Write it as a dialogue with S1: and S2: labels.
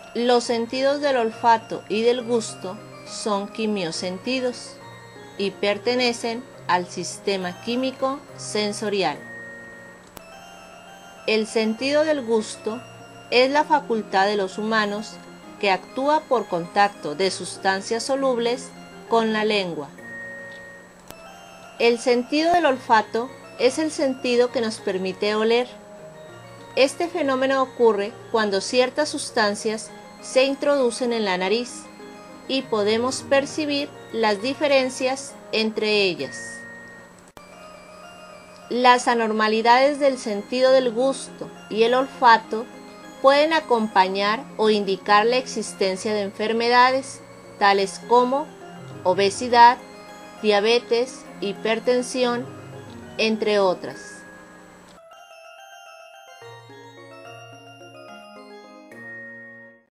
S1: Los sentidos del olfato y del gusto son quimiosentidos y pertenecen al sistema químico sensorial. El sentido del gusto es la facultad de los humanos que actúa por contacto de sustancias solubles con la lengua. El sentido del olfato es el sentido que nos permite oler. Este fenómeno ocurre cuando ciertas sustancias se introducen en la nariz y podemos percibir las diferencias entre ellas. Las anormalidades del sentido del gusto y el olfato pueden acompañar o indicar la existencia de enfermedades tales como obesidad, diabetes, hipertensión, entre otras.